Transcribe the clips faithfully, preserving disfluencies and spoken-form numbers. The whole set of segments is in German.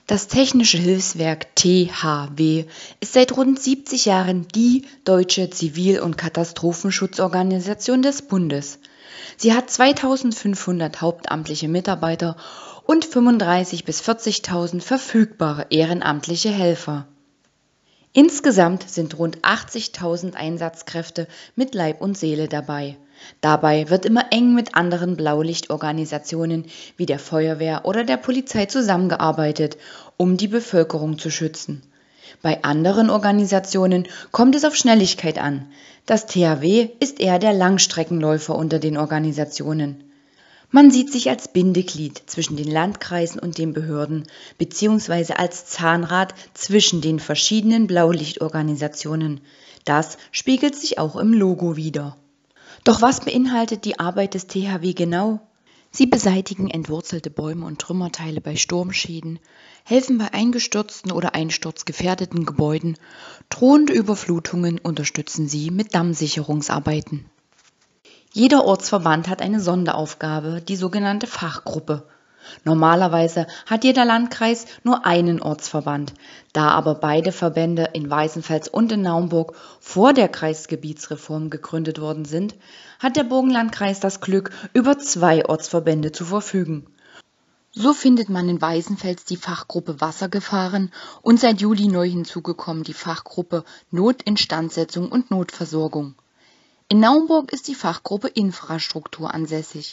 Das Technische Hilfswerk T H W ist seit rund siebzig Jahren die deutsche Zivil- und Katastrophenschutzorganisation des Bundes. Sie hat zweitausendfünfhundert hauptamtliche Mitarbeiter und fünfunddreißigtausend bis vierzigtausend verfügbare ehrenamtliche Helfer. Insgesamt sind rund achtzigtausend Einsatzkräfte mit Leib und Seele dabei. Dabei wird immer eng mit anderen Blaulichtorganisationen wie der Feuerwehr oder der Polizei zusammengearbeitet, um die Bevölkerung zu schützen. Bei anderen Organisationen kommt es auf Schnelligkeit an. Das T H W ist eher der Langstreckenläufer unter den Organisationen. Man sieht sich als Bindeglied zwischen den Landkreisen und den Behörden bzw. als Zahnrad zwischen den verschiedenen Blaulichtorganisationen. Das spiegelt sich auch im Logo wider. Doch was beinhaltet die Arbeit des T H W genau? Sie beseitigen entwurzelte Bäume und Trümmerteile bei Sturmschäden, helfen bei eingestürzten oder einsturzgefährdeten Gebäuden, drohende Überflutungen unterstützen sie mit Dammsicherungsarbeiten. Jeder Ortsverband hat eine Sonderaufgabe, die sogenannte Fachgruppe. Normalerweise hat jeder Landkreis nur einen Ortsverband. Da aber beide Verbände in Weißenfels und in Naumburg vor der Kreisgebietsreform gegründet worden sind, hat der Burgenlandkreis das Glück, über zwei Ortsverbände zu verfügen. So findet man in Weißenfels die Fachgruppe Wassergefahren und seit Juli neu hinzugekommen die Fachgruppe Notinstandsetzung und Notversorgung. In Naumburg ist die Fachgruppe Infrastruktur ansässig.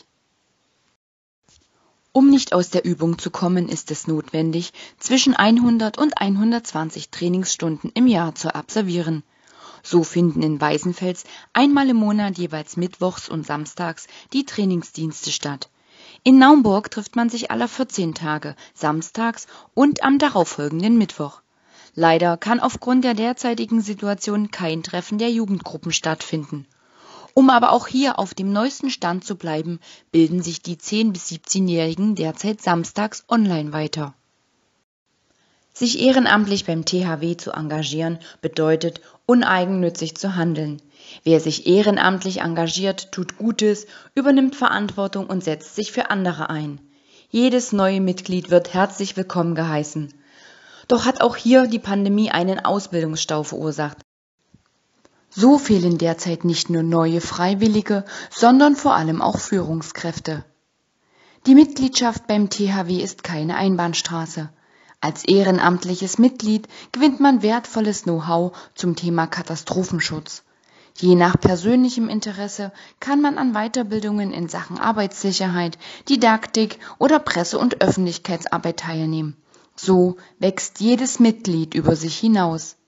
Um nicht aus der Übung zu kommen, ist es notwendig, zwischen hundert und hundertzwanzig Trainingsstunden im Jahr zu absolvieren. So finden in Weißenfels einmal im Monat jeweils mittwochs und samstags die Trainingsdienste statt. In Naumburg trifft man sich alle vierzehn Tage, samstags und am darauffolgenden Mittwoch. Leider kann aufgrund der derzeitigen Situation kein Treffen der Jugendgruppen stattfinden. Um aber auch hier auf dem neuesten Stand zu bleiben, bilden sich die zehn- bis siebzehnjährigen derzeit samstags online weiter. Sich ehrenamtlich beim T H W zu engagieren, bedeutet, uneigennützig zu handeln. Wer sich ehrenamtlich engagiert, tut Gutes, übernimmt Verantwortung und setzt sich für andere ein. Jedes neue Mitglied wird herzlich willkommen geheißen. Doch hat auch hier die Pandemie einen Ausbildungsstau verursacht. So fehlen derzeit nicht nur neue Freiwillige, sondern vor allem auch Führungskräfte. Die Mitgliedschaft beim T H W ist keine Einbahnstraße. Als ehrenamtliches Mitglied gewinnt man wertvolles Know-how zum Thema Katastrophenschutz. Je nach persönlichem Interesse kann man an Weiterbildungen in Sachen Arbeitssicherheit, Didaktik oder Presse- und Öffentlichkeitsarbeit teilnehmen. So wächst jedes Mitglied über sich hinaus.